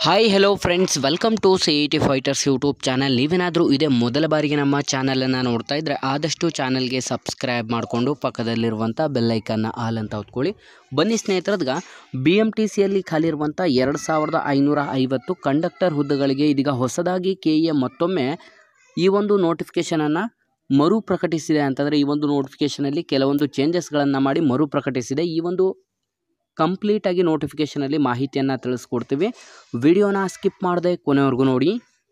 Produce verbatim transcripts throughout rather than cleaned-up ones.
Hi hello friends, welcome to C E T fighters YouTube channel. ನೀವೇನಾದರೂ ಇದೇ ಮೊದಲ ಬಾರಿಗೆ ನಮ್ಮ ಚಾನಲನ್ನು ನೋಡ್ತಾ ಇದ್ದರೆ ಆದಷ್ಟು ಚಾನಲ್ಗೆ ಸಬ್ಸ್ಕ್ರೈಬ್ ಮಾಡಿಕೊಂಡು ಪಕ್ಕದಲ್ಲಿರುವಂಥ ಬೆಲ್ಲೈಕನ್ನ ಆಲ್ ಅಂತ ಹೊತ್ಕೊಳ್ಳಿ. ಬನ್ನಿ ಸ್ನೇಹಿತರದ್ಗ ಬಿ ಎಮ್ ಟಿ ಸಿಯಲ್ಲಿ ಖಾಲಿ ಇರುವಂಥ ಎರಡು ಸಾವಿರದ ಐನೂರ ಐವತ್ತು ಕಂಡಕ್ಟರ್ ಹುದ್ದೆಗಳಿಗೆ ಇದೀಗ ಹೊಸದಾಗಿ ಕೆ ಎ ಮತ್ತೊಮ್ಮೆ ಈ ಒಂದು ನೋಟಿಫಿಕೇಷನನ್ನು ಮರು ಪ್ರಕಟಿಸಿದೆ. ಅಂತಂದರೆ ಈ ಒಂದು ನೋಟಿಫಿಕೇಷನಲ್ಲಿ ಕೆಲವೊಂದು ಚೇಂಜಸ್ಗಳನ್ನು ಮಾಡಿ ಮರು ಪ್ರಕಟಿಸಿದೆ. ಈ ಒಂದು ಕಂಪ್ಲೀಟಾಗಿ ನೋಟಿಫಿಕೇಷನಲ್ಲಿ ಮಾಹಿತಿಯನ್ನು ತಿಳಿಸ್ಕೊಡ್ತೀವಿ. ವಿಡಿಯೋನ ಸ್ಕಿಪ್ ಮಾಡದೆ ಕೊನೆವರೆಗೂ ನೋಡಿ.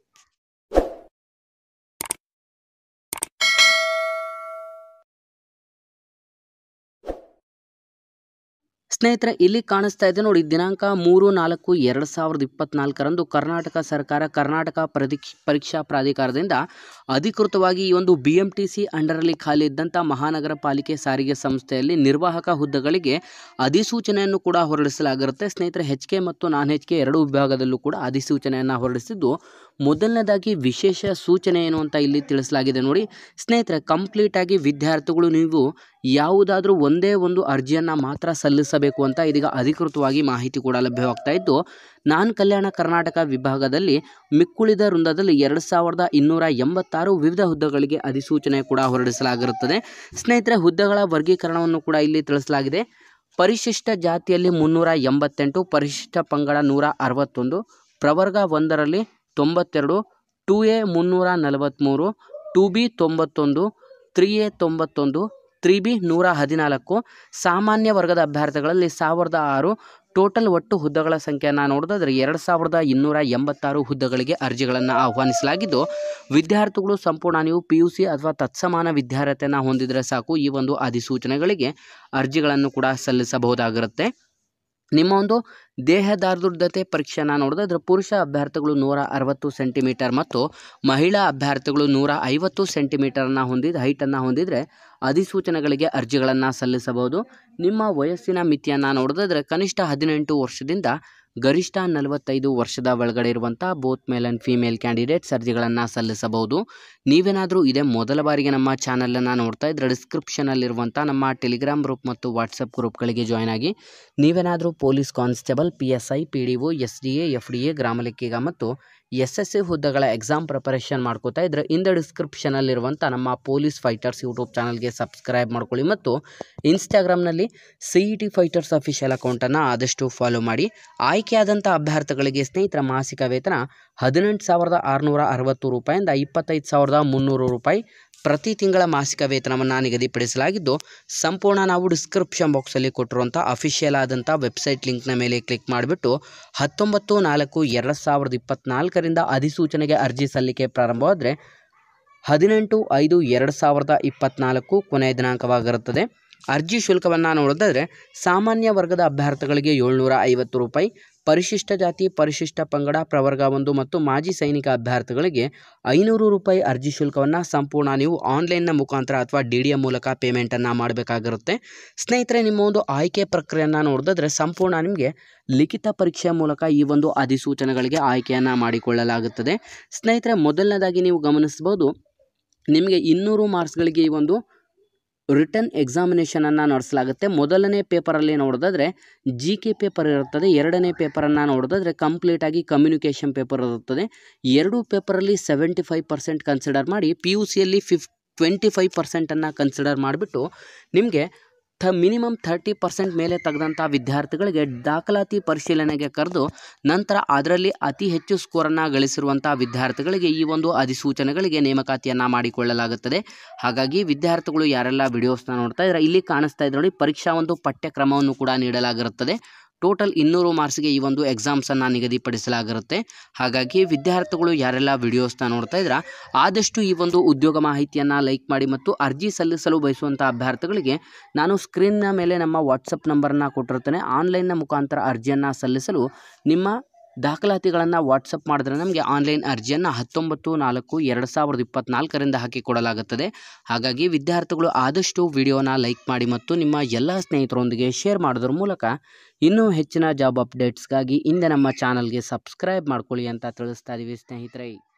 ಸ್ನೇಹಿತರೆ, ಇಲ್ಲಿ ಕಾಣಿಸ್ತಾ ಇದೆ ನೋಡಿ, ದಿನಾಂಕ ಮೂರು ನಾಲ್ಕು ಎರಡು ಸಾವಿರದ ಇಪ್ಪತ್ನಾಲ್ಕರಂದು ಕರ್ನಾಟಕ ಸರ್ಕಾರ ಕರ್ನಾಟಕ ಪರೀಕ್ಷ ಪರೀಕ್ಷಾ ಪ್ರಾಧಿಕಾರದಿಂದ ಅಧಿಕೃತವಾಗಿ ಈ ಒಂದು ಬಿ ಎಮ್ ಟಿ ಸಿ ಅಂಡರಲ್ಲಿ ಖಾಲಿ ಇದ್ದಂಥ ಮಹಾನಗರ ಪಾಲಿಕೆ ಸಾರಿಗೆ ಸಂಸ್ಥೆಯಲ್ಲಿ ನಿರ್ವಾಹಕ ಹುದ್ದೆಗಳಿಗೆ ಅಧಿಸೂಚನೆಯನ್ನು ಕೂಡ ಹೊರಡಿಸಲಾಗಿರುತ್ತೆ. ಸ್ನೇಹಿತರೆ, ಹೆಚ್ ಕೆ ಮತ್ತು ನಾನ್ ಹೆಚ್ ಕೆ ಎರಡು ವಿಭಾಗದಲ್ಲೂ ಕೂಡ ಅಧಿಸೂಚನೆಯನ್ನು ಹೊರಡಿಸಿದ್ದು, ಮೊದಲನೇದಾಗಿ ವಿಶೇಷ ಸೂಚನೆ ಏನು ಅಂತ ಇಲ್ಲಿ ತಿಳಿಸಲಾಗಿದೆ ನೋಡಿ. ಸ್ನೇಹಿತರೆ, ಕಂಪ್ಲೀಟಾಗಿ ವಿದ್ಯಾರ್ಥಿಗಳು ನೀವು ಯಾವುದಾದ್ರೂ ಒಂದೇ ಒಂದು ಅರ್ಜಿಯನ್ನು ಮಾತ್ರ ಸಲ್ಲಿಸಬೇಕು ಅಂತ ಇದೀಗ ಅಧಿಕೃತವಾಗಿ ಮಾಹಿತಿ ಕೂಡ ಲಭ್ಯವಾಗ್ತಾ ಇದ್ದು, ನಾನ್ ಕಲ್ಯಾಣ ಕರ್ನಾಟಕ ವಿಭಾಗದಲ್ಲಿ ಮಿಕ್ಕುಳಿದ ವೃಂದದಲ್ಲಿ ಎರಡು ಸಾವಿರದ ಇನ್ನೂರ ಎಂಬತ್ತಾರು ವಿವಿಧ ಹುದ್ದೆಗಳಿಗೆ ಅಧಿಸೂಚನೆ ಕೂಡ ಹೊರಡಿಸಲಾಗಿರುತ್ತದೆ. ಸ್ನೇಹಿತರೆ, ಹುದ್ದೆಗಳ ವರ್ಗೀಕರಣವನ್ನು ಕೂಡ ಇಲ್ಲಿ ತಿಳಿಸಲಾಗಿದೆ. ಪರಿಶಿಷ್ಟ ಜಾತಿಯಲ್ಲಿ ಮುನ್ನೂರ ಎಂಬತ್ತೆಂಟು, ಪರಿಶಿಷ್ಟ ಪಂಗಡ ನೂರ ಅರವತ್ತೊಂದು, ಪ್ರವರ್ಗ ಒಂದರಲ್ಲಿ ತೊಂಬತ್ತೆರಡು, ಟು ಎ ಮುನ್ನೂರ ನಲವತ್ತ್ಮೂರು, ಟು ಬಿ ತೊಂಬತ್ತೊಂದು, ತ್ರೀ ಎ ತೊಂಬತ್ತೊಂದು, ತ್ರೀ ಬಿ ನೂರ ಹದಿನಾಲ್ಕು, ಸಾಮಾನ್ಯ ವರ್ಗದ ಅಭ್ಯರ್ಥಿಗಳಲ್ಲಿ ಸಾವಿರದ ಆರು. ಟೋಟಲ್ ಒಟ್ಟು ಹುದ್ದೆಗಳ ಸಂಖ್ಯೆಯನ್ನು ನೋಡೋದಾದರೆ ಎರಡು ಸಾವಿರದ ಇನ್ನೂರ ಎಂಬತ್ತಾರು ಹುದ್ದೆಗಳಿಗೆ ಅರ್ಜಿಗಳನ್ನು ಆಹ್ವಾನಿಸಲಾಗಿದ್ದು, ವಿದ್ಯಾರ್ಥಿಗಳು ಸಂಪೂರ್ಣ ನೀವು ಪಿ ಯು ಸಿ ಅಥವಾ ತತ್ಸಮಾನ ವಿದ್ಯಾರ್ಹತೆಯನ್ನು ಹೊಂದಿದರೆ ಸಾಕು ಈ ಒಂದು ಅಧಿಸೂಚನೆಗಳಿಗೆ ಅರ್ಜಿಗಳನ್ನು ಕೂಡ ಸಲ್ಲಿಸಬಹುದಾಗಿರುತ್ತೆ. ನಿಮ್ಮ ಒಂದು ದೇಹದಾರ್ಢ್ಯತೆ ಪರೀಕ್ಷೆಯನ್ನು ನೋಡೋದಾದ್ರೆ ಪುರುಷ ಅಭ್ಯರ್ಥಿಗಳು ನೂರ ಅರವತ್ತು ಸೆಂಟಿಮೀಟರ್ ಮತ್ತು ಮಹಿಳಾ ಅಭ್ಯರ್ಥಿಗಳು ನೂರ ಐವತ್ತು ಸೆಂಟಿಮೀಟರನ್ನು ಹೊಂದಿದ ಹೈಟನ್ನು ಹೊಂದಿದರೆ ಅಧಿಸೂಚನೆಗಳಿಗೆ ಅರ್ಜಿಗಳನ್ನು ಸಲ್ಲಿಸಬಹುದು. ನಿಮ್ಮ ವಯಸ್ಸಿನ ಮಿತಿಯನ್ನು ನೋಡೋದಾದರೆ ಕನಿಷ್ಠ ಹದಿನೆಂಟು ವರ್ಷದಿಂದ ಗರಿಷ್ಠ ನಲವತ್ತೈದು ವರ್ಷದ ಒಳಗಡೆ ಇರುವಂಥ both male and female candidates ಅರ್ಜಿಗಳನ್ನು ಸಲ್ಲಿಸಬಹುದು. ನೀವೇನಾದರೂ ಇದೇ ಮೊದಲ ಬಾರಿಗೆ ನಮ್ಮ ಚಾನಲನ್ನು ನೋಡ್ತಾ ಇದ್ದರೆ ಡಿಸ್ಕ್ರಿಪ್ಷನಲ್ಲಿರುವಂಥ ನಮ್ಮ ಟೆಲಿಗ್ರಾಮ್ ಗ್ರೂಪ್ ಮತ್ತು ವಾಟ್ಸಪ್ ಗ್ರೂಪ್ಗಳಿಗೆ ಜಾಯ್ನ್ ಆಗಿ. ನೀವೇನಾದರೂ police constable, P S I, P D O, S D A, F D A, ಗ್ರಾಮ ಲೆಕ್ಕಿಗ ಮತ್ತು ಎಸ್ ಎಸ್ ಸಿ ಹುದ್ದೆಗಳ ಎಕ್ಸಾಮ್ ಪ್ರಿಪರೇಷನ್ ಮಾಡ್ಕೋತಾ ಇದ್ದರೆ ಇಂದ ಡಿಸ್ಕ್ರಿಪ್ಷನಲ್ಲಿರುವಂಥ ನಮ್ಮ ಪೊಲೀಸ್ ಫೈಟರ್ಸ್ ಯೂಟ್ಯೂಬ್ ಚಾನಲ್ಗೆ ಸಬ್ಸ್ಕ್ರೈಬ್ ಮಾಡ್ಕೊಳ್ಳಿ ಮತ್ತು ಇನ್ಸ್ಟಾಗ್ರಾಮ್ನಲ್ಲಿ C E T fighters official ಅಕೌಂಟನ್ನು ಆದಷ್ಟು ಫಾಲೋ ಮಾಡಿ. ಆಯ್ಕೆಯಾದಂಥ ಅಭ್ಯರ್ಥಿಗಳಿಗೆ ಸ್ನೇಹಿತರ ಮಾಸಿಕ ವೇತನ ಹದಿನೆಂಟು ಸಾವಿರದ ಆರುನೂರ ಅರವತ್ತು ರೂಪಾಯಿಂದ ಇಪ್ಪತ್ತೈದು ಸಾವಿರದ ಮುನ್ನೂರು ರೂಪಾಯಿ ಪ್ರತಿ ತಿಂಗಳ ಮಾಸಿಕ ವೇತನವನ್ನು ನಿಗದಿಪಡಿಸಲಾಗಿದ್ದು, ಸಂಪೂರ್ಣ ನಾವು ಡಿಸ್ಕ್ರಿಪ್ಷನ್ ಬಾಕ್ಸಲ್ಲಿ ಕೊಟ್ಟಿರುವಂಥ ಅಫಿಷಿಯಲ್ ಆದಂಥ ವೆಬ್ಸೈಟ್ ಲಿಂಕ್ನ ಮೇಲೆ ಕ್ಲಿಕ್ ಮಾಡಿಬಿಟ್ಟು ಹತ್ತೊಂಬತ್ತು ನಾಲ್ಕು ಎರಡು ಸಾವಿರದ ಇಪ್ಪತ್ನಾಲ್ಕರಿಂದ ಅಧಿಸೂಚನೆಗೆ ಅರ್ಜಿ ಸಲ್ಲಿಕೆ ಪ್ರಾರಂಭವಾದರೆ ಹದಿನೆಂಟು ಐದು ಎರಡು ಸಾವಿರದ ಇಪ್ಪತ್ನಾಲ್ಕು ಕೊನೆಯ ದಿನಾಂಕವಾಗಿರುತ್ತದೆ. ಅರ್ಜಿ ಶುಲ್ಕವನ್ನು ನೋಡೋದಾದರೆ ಸಾಮಾನ್ಯ ವರ್ಗದ ಅಭ್ಯರ್ಥಿಗಳಿಗೆ ಏಳ್ನೂರ ಐವತ್ತು ರೂಪಾಯಿ, ಪರಿಶಿಷ್ಟ ಜಾತಿ, ಪರಿಶಿಷ್ಟ ಪಂಗಡ, ಪ್ರವರ್ಗ ಒಂದು ಮತ್ತು ಮಾಜಿ ಸೈನಿಕ ಅಭ್ಯರ್ಥಿಗಳಿಗೆ ಐನೂರು ರೂಪಾಯಿ ಅರ್ಜಿ ಶುಲ್ಕವನ್ನು ಸಂಪೂರ್ಣ ನೀವು ಆನ್ಲೈನ್ನ ಮುಖಾಂತರ ಅಥವಾ ಡಿ ಡಿ ಎ ಮೂಲಕ ಪೇಮೆಂಟನ್ನು ಮಾಡಬೇಕಾಗಿರುತ್ತೆ. ಸ್ನೇಹಿತರೆ, ನಿಮ್ಮ ಒಂದು ಆಯ್ಕೆ ಪ್ರಕ್ರಿಯೆಯನ್ನು ನೋಡೋದಾದರೆ ಸಂಪೂರ್ಣ ನಿಮಗೆ ಲಿಖಿತ ಪರೀಕ್ಷೆಯ ಮೂಲಕ ಈ ಒಂದು ಅಧಿಸೂಚನೆಗಳಿಗೆ ಆಯ್ಕೆಯನ್ನು ಮಾಡಿಕೊಳ್ಳಲಾಗುತ್ತದೆ. ಸ್ನೇಹಿತರೆ, ಮೊದಲನೇದಾಗಿ ನೀವು ಗಮನಿಸ್ಬೋದು, ನಿಮಗೆ ಇನ್ನೂರು ಮಾರ್ಕ್ಸ್ಗಳಿಗೆ ಈ ಒಂದು ರಿಟರ್ನ್ ಎಕ್ಸಾಮಿನೇಷನನ್ನು ನಡೆಸಲಾಗುತ್ತೆ. ಮೊದಲನೇ ಪೇಪರಲ್ಲಿ ನೋಡೋದಾದರೆ ಜಿ ಕೆ ಪೇಪರ್ ಇರುತ್ತದೆ. ಎರಡನೇ ಪೇಪರನ್ನು ನೋಡೋದಾದರೆ ಕಂಪ್ಲೀಟಾಗಿ ಕಮ್ಯುನಿಕೇಷನ್ ಪೇಪರ್ ಇರುತ್ತದೆ. ಎರಡು ಪೇಪರಲ್ಲಿ ಸೆವೆಂಟಿ ಫೈವ್ ಪರ್ಸೆಂಟ್ ಕನ್ಸಿಡರ್ ಮಾಡಿ ಪಿ ಯು ಸಿಯಲ್ಲಿ ಫಿಫ್ ಟ್ವೆಂಟಿ ಫೈವ್ ಪರ್ಸೆಂಟನ್ನು ಕನ್ಸಿಡರ್ ಮಾಡಿಬಿಟ್ಟು ನಿಮಗೆ ಥ ಮಿನಿಮಮ್ ಥರ್ಟಿ ಪರ್ಸೆಂಟ್ ಮೇಲೆ ತೆಗೆದಂಥ ವಿದ್ಯಾರ್ಥಿಗಳಿಗೆ ದಾಖಲಾತಿ ಪರಿಶೀಲನೆಗೆ ಕರೆದು ನಂತರ ಅದರಲ್ಲಿ ಅತಿ ಹೆಚ್ಚು ಸ್ಕೋರನ್ನು ಗಳಿಸಿರುವಂಥ ವಿದ್ಯಾರ್ಥಿಗಳಿಗೆ ಈ ಒಂದು ಅಧಿಸೂಚನೆಗಳಿಗೆ ನೇಮಕಾತಿಯನ್ನು ಮಾಡಿಕೊಳ್ಳಲಾಗುತ್ತದೆ. ಹಾಗಾಗಿ ವಿದ್ಯಾರ್ಥಿಗಳು ಯಾರೆಲ್ಲ ವಿಡಿಯೋಸ್ನ ನೋಡ್ತಾ ಇದ್ದಾರೆ, ಇಲ್ಲಿ ಕಾಣಿಸ್ತಾ ಇದ್ದಾರೆ ನೋಡಿ, ಪರೀಕ್ಷಾ ಒಂದು ಪಠ್ಯಕ್ರಮವನ್ನು ಕೂಡ ನೀಡಲಾಗಿರುತ್ತದೆ. ಟೋಟಲ್ ಇನ್ನೂರು ಮಾರ್ಕ್ಸ್ಗೆ ಈ ಒಂದು ಎಕ್ಸಾಮ್ಸನ್ನು ನಿಗದಿಪಡಿಸಲಾಗಿರುತ್ತೆ. ಹಾಗಾಗಿ ವಿದ್ಯಾರ್ಥಿಗಳು ಯಾರೆಲ್ಲ ವಿಡಿಯೋಸ್ನ ನೋಡ್ತಾ ಇದ್ದೀರಾ ಆದಷ್ಟು ಈ ಒಂದು ಉದ್ಯೋಗ ಮಾಹಿತಿಯನ್ನು ಲೈಕ್ ಮಾಡಿ ಮತ್ತು ಅರ್ಜಿ ಸಲ್ಲಿಸಲು ಬಯಸುವಂಥ ಅಭ್ಯರ್ಥಿಗಳಿಗೆ ನಾನು ಸ್ಕ್ರೀನ್ನ ಮೇಲೆ ನಮ್ಮ ವಾಟ್ಸಪ್ ನಂಬರನ್ನು ಕೊಟ್ಟಿರ್ತೇನೆ. ಆನ್ಲೈನ್ನ ಮುಖಾಂತರ ಅರ್ಜಿಯನ್ನು ಸಲ್ಲಿಸಲು ನಿಮ್ಮ ದಾಖಲಾತಿಗಳನ್ನು ವಾಟ್ಸಪ್ ಮಾಡಿದ್ರೆ ನಮಗೆ ಆನ್ಲೈನ್ ಅರ್ಜಿಯನ್ನು ಹತ್ತೊಂಬತ್ತು ನಾಲ್ಕು ಎರಡು ಸಾವಿರದ ಇಪ್ಪತ್ನಾಲ್ಕರಿಂದ ಹಾಕಿಕೊಡಲಾಗುತ್ತದೆ. ಹಾಗಾಗಿ ವಿದ್ಯಾರ್ಥಿಗಳು ಆದಷ್ಟು ವಿಡಿಯೋನ ಲೈಕ್ ಮಾಡಿ ಮತ್ತು ನಿಮ್ಮ ಎಲ್ಲ ಸ್ನೇಹಿತರೊಂದಿಗೆ ಶೇರ್ ಮಾಡೋದ್ರ ಮೂಲಕ ಇನ್ನೂ ಹೆಚ್ಚಿನ ಜಾಬ್ ಅಪ್ಡೇಟ್ಸ್ಗಾಗಿ ಹಿಂದೆ ನಮ್ಮ ಚಾನಲ್ಗೆ ಸಬ್ಸ್ಕ್ರೈಬ್ ಮಾಡ್ಕೊಳ್ಳಿ ಅಂತ ತಿಳಿಸ್ತಾ ಇದ್ದೀವಿ ಸ್ನೇಹಿತರೆ.